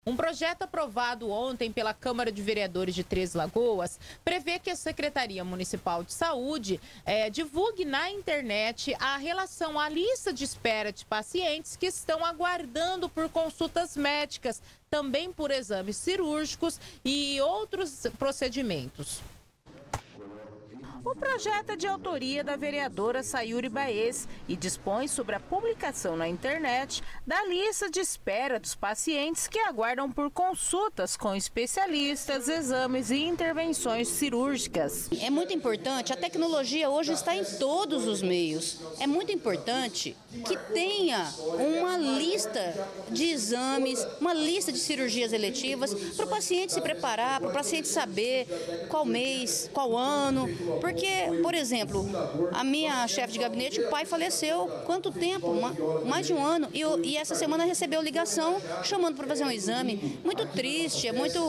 Um projeto aprovado ontem pela Câmara de Vereadores de Três Lagoas prevê que a Secretaria Municipal de Saúde divulgue na internet a relação à lista de espera de pacientes que estão aguardando por consultas médicas, também por exames cirúrgicos e outros procedimentos. O projeto é de autoria da vereadora Sayuri Baez e dispõe sobre a publicação na internet da lista de espera dos pacientes que aguardam por consultas com especialistas, exames e intervenções cirúrgicas. É muito importante, a tecnologia hoje está em todos os meios. É muito importante que tenha uma lista de exames, uma lista de cirurgias eletivas para o paciente se preparar, para o paciente saber qual mês, qual ano. Porque, por exemplo, a minha chefe de gabinete, o pai faleceu, quanto tempo? Mais de um ano. E essa semana recebeu ligação chamando para fazer um exame. Muito triste,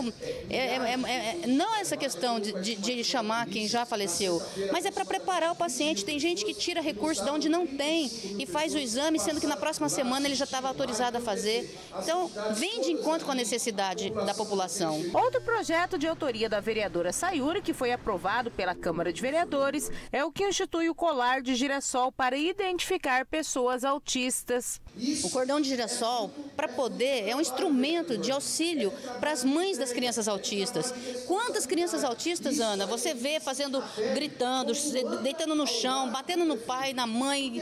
não essa questão de chamar quem já faleceu, mas é para preparar o paciente. Tem gente que tira recurso de onde não tem e faz o exame, sendo que na próxima semana ele já estava autorizado a fazer. Então, vem de encontro com a necessidade da população. Outro projeto de autoria da vereadora Sayuri, que foi aprovado pela Câmara de Vereadores, é o que institui o colar de girassol para identificar pessoas autistas. O cordão de girassol, para poder, é um instrumento de auxílio para as mães das crianças autistas. Quantas crianças autistas, Ana, você vê gritando, deitando no chão, batendo no pai, na mãe,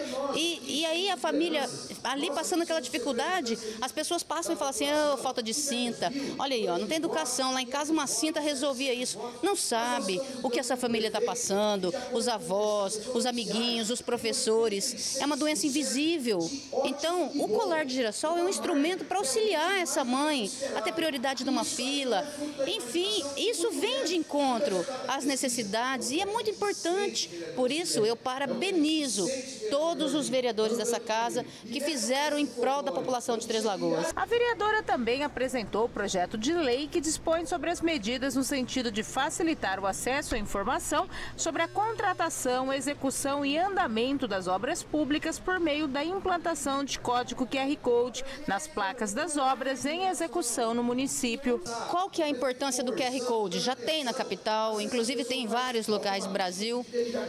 e aí a família ali passando aquela dificuldade, as pessoas passam e falam assim, falta de cinta, olha aí, não tem educação, lá em casa uma cinta resolvia isso. Não sabe o que essa família está passando, os avós, os amiguinhos, os professores, é uma doença invisível. Então, o colar de girassol é um instrumento para auxiliar essa mãe a ter prioridade numa fila. Enfim, isso vem de encontro às necessidades e é muito importante. Por isso, eu parabenizo todos os vereadores dessa casa que fizeram em prol da população de Três Lagoas. A vereadora também apresentou o projeto de lei que dispõe sobre as medidas no sentido de facilitar o acesso à informação sobre a contratação, execução e andamento das obras públicas por meio da implantação de código QR Code nas placas das obras em execução no município. Qual que é a importância do QR Code? Já tem na capital, inclusive tem em vários locais do Brasil.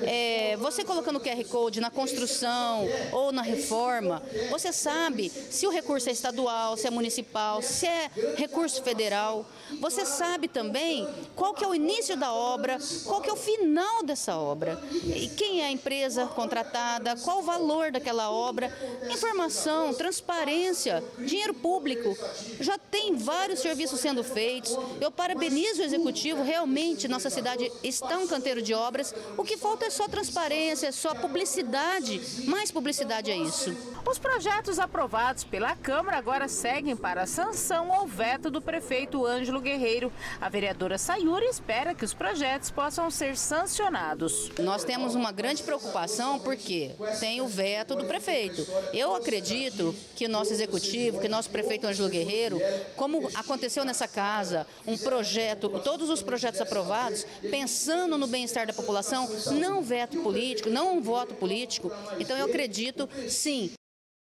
Você colocando o QR Code na construção ou na reforma, você sabe se o recurso é estadual, se é municipal, se é recurso federal. Você sabe também qual que é o início da obra, qual que é o final dessa obra, e quem é a empresa contratada, qual o valor daquela obra, informação, transparência, dinheiro público. Já tem vários serviços sendo feitos. Eu parabenizo o Executivo, realmente nossa cidade está um canteiro de obras. O que falta é só transparência, é só publicidade, mais publicidade é isso. Os projetos aprovados pela Câmara agora seguem para a sanção ou veto do prefeito Ângelo Guerreiro. A vereadora Sayuri espera que os projetos possam ser sancionados. Nós temos uma grande preocupação porque tem o veto do prefeito. Eu acredito que o nosso executivo, que o nosso prefeito Ângelo Guerreiro, como aconteceu nessa casa, um projeto, todos os projetos aprovados, pensando no bem-estar da população, não veto político, não um voto político. Então eu acredito, sim,